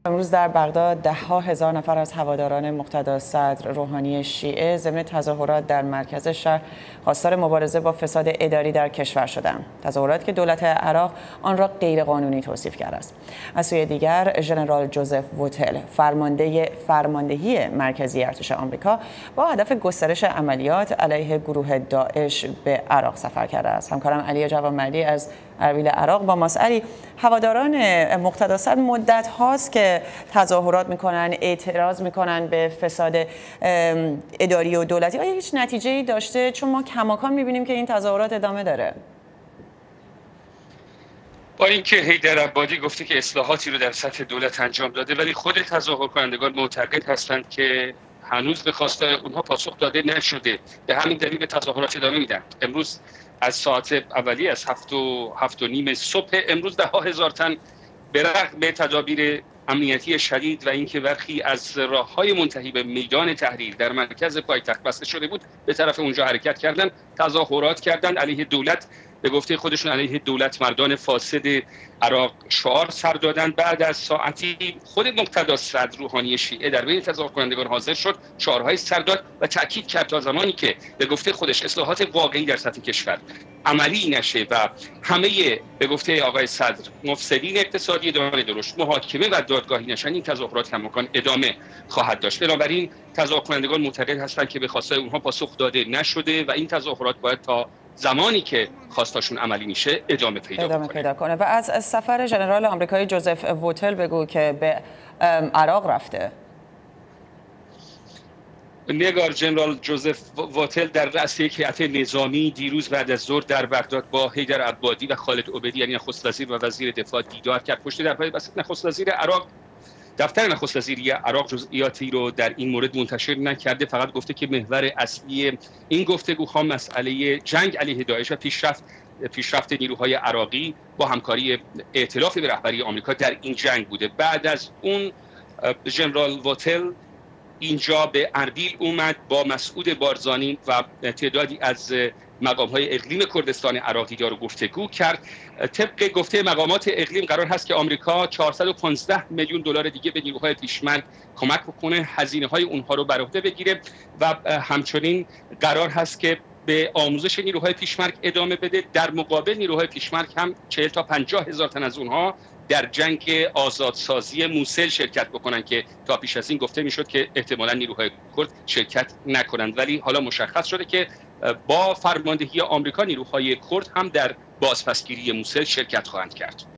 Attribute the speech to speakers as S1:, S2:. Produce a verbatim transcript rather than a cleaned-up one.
S1: امروز در بغداد ده ها هزار نفر از هواداران مقتدا صدر روحانی شیعه ضمن تظاهرات در مرکز شهر خواستار مبارزه با فساد اداری در کشور شدند. تظاهراتی که دولت عراق آن را غیرقانونی توصیف کرده است. از سوی دیگر ژنرال جوزف ووتل فرمانده فرماندهی مرکزی ارتش آمریکا با هدف گسترش عملیات علیه گروه داعش به عراق سفر کرده است. همکارم علی جوانمردی از اربیل عراق با ماست. علی، هواداران مقتدا صدر مدت هاست که تظاهرات میکنن، اعتراض میکنن به فساد اداری و دولتی. آیا هیچ نتیجه‌ای داشته؟ چون ما کماکان میبینیم که این تظاهرات ادامه داره.
S2: با اینکه حیدر عبادی گفته که اصلاحاتی رو در سطح دولت انجام داده، ولی خود تظاهر کنندگان معتقد هستند که هنوز به خواستای اونها پاسخ داده نشده. به همین دلیل به تظاهرات ادامه میدن. امروز از ساعت اولی از هفت و هفت و نیم صبح امروز ده ها هزار تن به رغم تدابیر امنیتی شدید و اینکه برخی از راههای منتهی به میدان تحریر در مرکز پایتخت بسته شده بود به طرف اونجا حرکت کردند، تظاهرات کردند علیه دولت. به گفته خودشون علیه دولت مردان فاسد عراق شعار سر دادند. بعد از ساعتی خود مقتدا صدر روحانی شیعه در بین تظاهر کنندگان حاضر شد، شعارهای سر داد و تاکید کرد تا زمانی که به گفته خودش اصلاحات واقعی در سطح کشور عملی نشه و همه به گفته آقای صدر مفسدین اقتصادی دوران درشت محاکمه و دادگاهی نشن، این تظاهرات کماکان ادامه خواهد داشت. بنابراین تظاهر کنندگان معتقد هستند که به خواستای اونها پاسخ داده نشده و این تظاهرات باید تا زمانی که خواستاشون عملی میشه ادامه پیدا
S1: ادامه
S2: کنه.
S1: پیدا کنه. و از سفر ژنرال آمریکایی جوزف ووتل بگو که به عراق رفته.
S2: نگار، ژنرال جوزف ووتل در رأس یک هیئت نظامی دیروز بعد از ظهر در بغداد با حیدر عبادی و خالد عبیدی یعنی نخست وزیر و وزیر دفاع دیدار کرد. پشت در پای بسیط نخست وزیر عراق دفتر نخست وزیری عراق جزئیاتی رو در این مورد منتشر نکرده، فقط گفته که محور اصلی این گفتگوها مسئله جنگ علیه داعش و پیشرفت پیشرفت نیروهای عراقی با همکاری ائتلاف به رهبری آمریکا در این جنگ بوده. بعد از اون ژنرال ووتل اینجا به اربیل اومد با مسعود بارزانی و تعدادی از مقام‌های اقلیم کردستان عراق دیدار و گفتگو کرد. طبق گفته مقامات اقلیم قرار هست که آمریکا چهارصد و پانزده میلیون دلار دیگه به نیروهای پیشمرگ کمک بکنه، هزینه‌های اونها رو بر عهده بگیره و همچنین قرار هست که به آموزش نیروهای پیشمرگ ادامه بده. در مقابل نیروهای پیشمرگ هم چهل تا پنجاه هزار تن از اونها در جنگ آزادسازی موصل شرکت بکنن که تا پیش از این گفته میشد که احتمالاً نیروهای کرد شرکت نکنند، ولی حالا مشخص شده که با فرماندهی آمریکا نیروهای کرد هم در بازپسگیری موصل شرکت خواهند کرد.